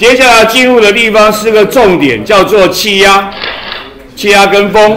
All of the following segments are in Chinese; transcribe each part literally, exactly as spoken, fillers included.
接下来进入的地方是个重点，叫做气压，气压跟风。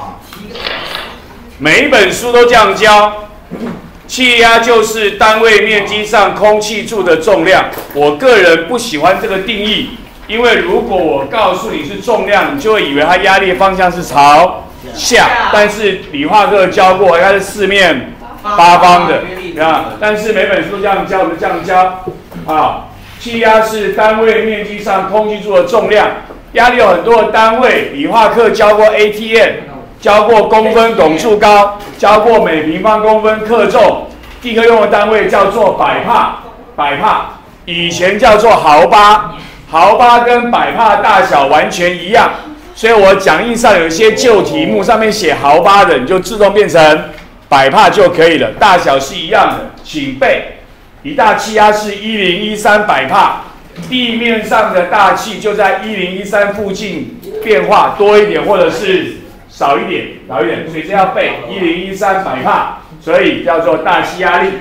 每一本书都这样教，气压就是单位面积上空气柱的重量。我个人不喜欢这个定义，因为如果我告诉你是重量，你就会以为它压力方向是朝下。但是理化课教过，它是四面八方的，啊，但是每本书这样教，我们这样教啊。气压是单位面积上空气柱的重量，压力有很多的单位，理化课教过 A T M， 教过公分汞柱高，教过每平方公分克重，地科用的单位叫做百帕，百帕，以前叫做毫巴，毫巴跟百帕大小完全一样，所以我讲义上有一些旧题目上面写毫巴的，你就自动变成百帕就可以了，大小是一样的，请背。一大气压是一零一三百帕，地面上的大气就在一零一三附近变化多一点或者是少一点，少一点，所以这要背一零一三百帕，所以叫做大气压力。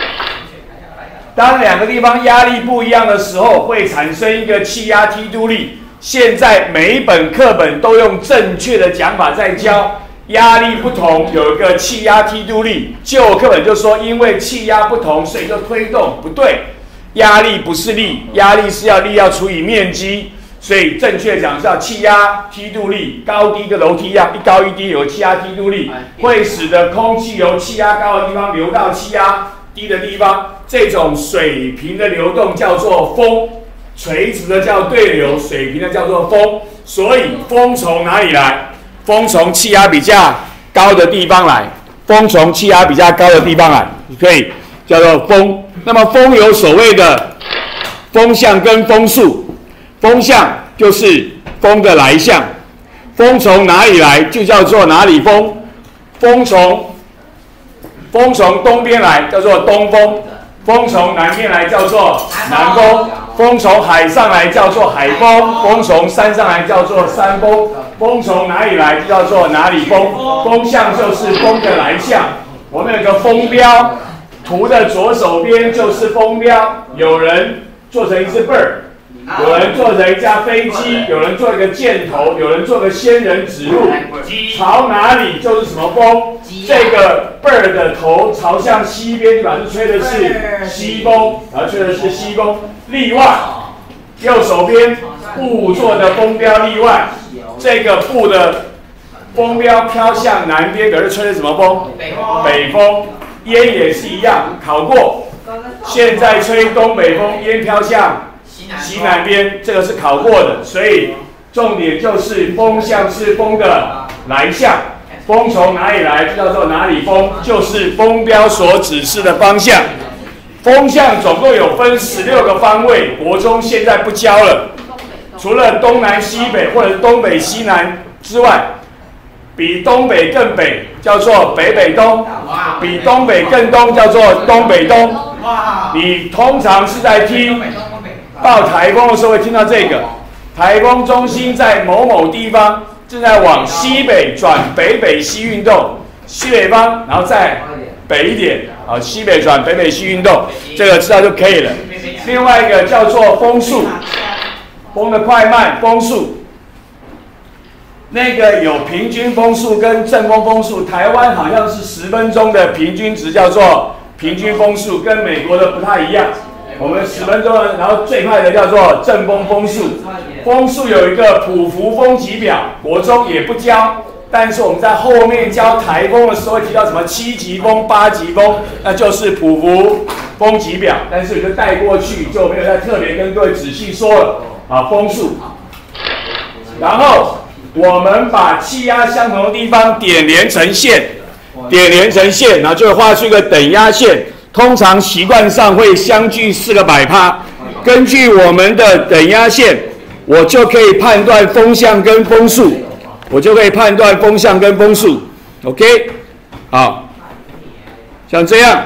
当两个地方压力不一样的时候，会产生一个气压梯度力。现在每一本课本都用正确的讲法在教。压力不同，有一个气压梯度力。旧课本就说，因为气压不同，所以就推动，不对。压力不是力，压力是要力要除以面积，所以正确讲是要气压梯度力，高低跟楼梯一样，一高一低有气压梯度力，会使得空气由气压高的地方流到气压低的地方。这种水平的流动叫做风，垂直的叫对流，水平的叫做风。所以风从哪里来？风从气压比较高的地方来，风从气压比较高的地方来，可以叫做风。那么风有所谓的风向跟风速，风向就是风的来向，风从哪里来就叫做哪里风。风从风从东边来叫做东风，风从南边来叫做南风，风从海上来叫做海风，风从山上来叫做山风。风从哪里来就叫做哪里风，风向就是风的来向。我们有个风标，图的左手边就是风标。有人做成一只 bird， 有人做成一架飞机，有人做一个箭头，有人做个仙人指路，朝哪里就是什么风。这个 bird 的头朝向西边，就表示吹的是西风，然后吹的是西风。例外，右手边布做的风标例外。这个布的风标飘向南边，可是吹的什么风？北风。北风。烟也是一样，考过。现在吹东北风，烟飘向西南边，这个是考过的。所以重点就是风向是风的来向，风从哪里来就叫做哪里风，就是风标所指示的方向。风向总共有分十六个方位，国中现在不教了。除了东南西北或者东北西南之外，比东北更北叫做北北东，比东北更东叫做东北东。你通常是在听报台风的时候会听到这个，台风中心在某某地方正在往西北转北北西运动，西北方然后再北一点，啊，西北转北北西运动，这个知道就可以了。另外一个叫做风速。风的快慢、风速，那个有平均风速跟阵风风速，台湾好像是十分钟的平均值叫做平均风速，跟美国的不太一样。我们十分钟的，然后最快的叫做阵风风速。风速有一个普幅风级表，国中也不教，但是我们在后面教台风的时候会提到什么七级风、八级风，那就是普幅风级表，但是我就带过去，就没有再特别跟各位仔细说了。啊，风速，然后我们把气压相同的地方点连成线，点连成线，然后就会画出一个等压线。通常习惯上会相距四个百帕。根据我们的等压线，我就可以判断风向跟风速，我就可以判断风向跟风速。OK， 好，像这样。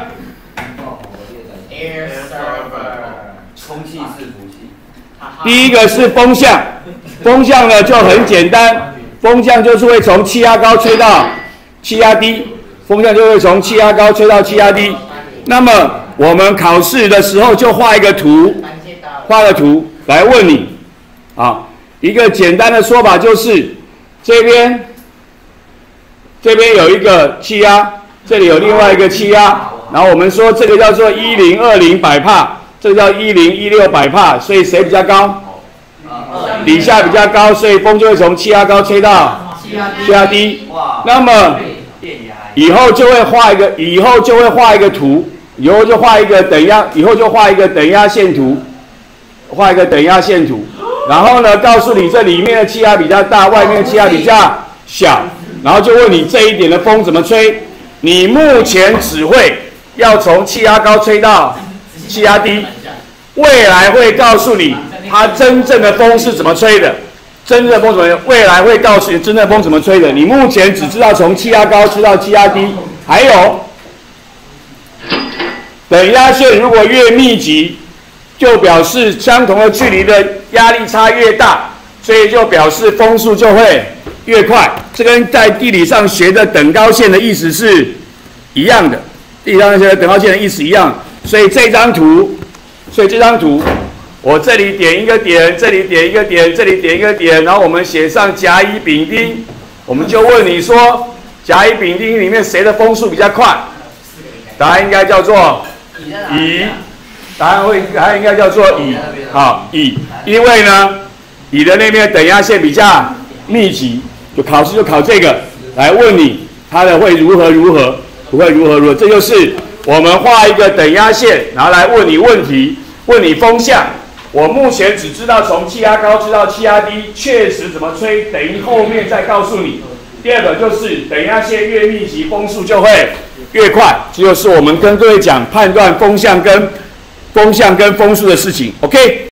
空气是浮气。 第一个是风向，风向呢就很简单，风向就是会从气压高吹到气压低，风向就会从气压高吹到气压低。那么我们考试的时候就画一个图， 画个图来问你，啊，一个简单的说法就是这边这边有一个气压，这里有另外一个气压，然后我们说这个叫做一零二零百帕，这个叫一零一六百帕，所以谁比较高？底下比较高，所以风就会从气压高吹到气压低。那么以后就会画一个，以后就会画一个图，以后就画一个等压，以后就画一个等压线图，画一个等压线图。然后呢，告诉你这里面的气压比较大，外面的气压比较小。然后就问你这一点的风怎么吹？你目前只会要从气压高吹到气压低，未来会告诉你它真正的风是怎么吹的。真正的风怎么吹？未来会告诉你真正的风怎么吹的。你目前只知道从气压高吹到气压低，还有等压线如果越密集，就表示相同的距离的压力差越大，所以就表示风速就会越快。这跟在地理上学的等高线的意思是一样的，地理上学的等高线的意思一样。所以这张图，所以这张图。我这里点一个点，这里点一个点，这里点一个点，然后我们写上甲乙丙丁，我们就问你说，甲乙丙丁里面谁的风速比较快？答案应该叫做乙，答案会答案应该叫做乙，好乙，因为呢，乙的那边等压线比较密集，就考试就考这个来问你，它的会如何如何，不会如何如何，这就是我们画一个等压线，然后来问你问题，问你风向。我目前只知道从气压高知道气压低，确实怎么吹，等于后面再告诉你。第二个就是等压线越密集，风速就会越快，这就是我们跟各位讲判断风向跟风向跟风速的事情。OK。